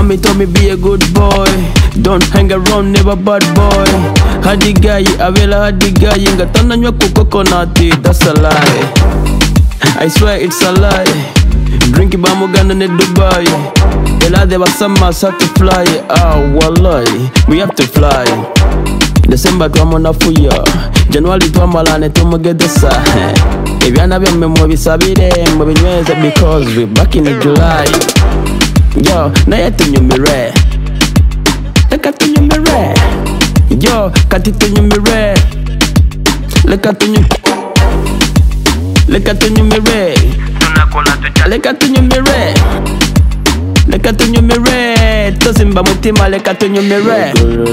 Mommy told me be a good boy, don't hang around, never bad boy. Hadi guy, avela hadi guy, ngatana nywa coconut, that's a lie. I swear it's a lie. Drink it Uganda in Dubai. Ela de basamas have to fly. Ah, wallahi, we have to fly. December twamona fuya, January twamalane tumugedesa. Ebyana byemme mubisabire mubinyweze because we back in July. Yo, naye tunyumirwe, leka tunyumirwe. Yo, kati tunyumirwe, leka tunyumirwe. Leka tunyumirwe, leka tunyumirwe, leka tunyumirwe. Tozimba mutima leka tunyumirwe.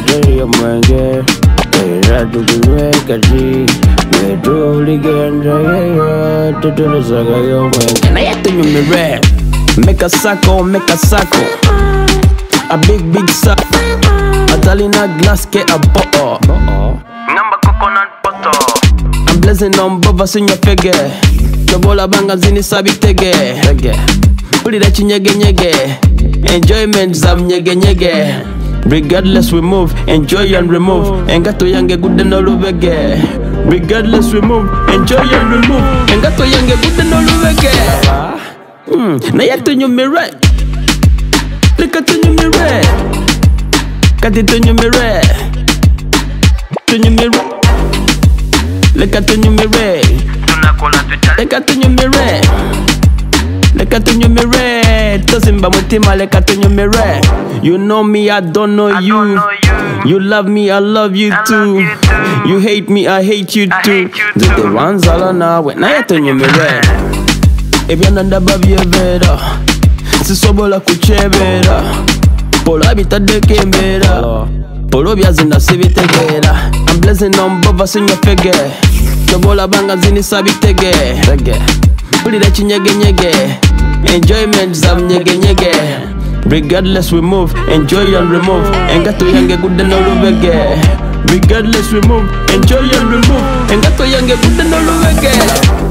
Naye tunyumirwe. Make a sacco, a big sack. Atalina glass get a bottle. Number coconut bottle. I'm blessing on bovas in your figure. Chobola banga zini sabitege. Pulira chinyege. Enjoyment zam nyege. Regardless we move, enjoy and remove. Engato yange good no lubege. Regardless we move, enjoy and remove. Engato yange good no lubege. Naye tunyumirwe, leka tunyumirwe. Kati tunyumirwe, tunyumirwe. Leka tunyumirwe, leka tunyumirwe, leka tunyumirwe. Tozimba mutima leka tunyumirwe. You know me, I don't know you. You love me, I love you too. You hate me, I hate you too. The ones all on our way. Naye tunyumirwe. Ebyana ndababyevera, sisobola kuchebera. Polo bitadde kembera, polo byazinda sibitegera. I'm blessing on bovas in your figure. Chobola banga zini sabitege. Pulira chinyege. Enjoyment zam nyege. Regardless we move, enjoy and remove. Engato yange good no lubege. Regardless we move, enjoy and remove. Engato yange good no lubege.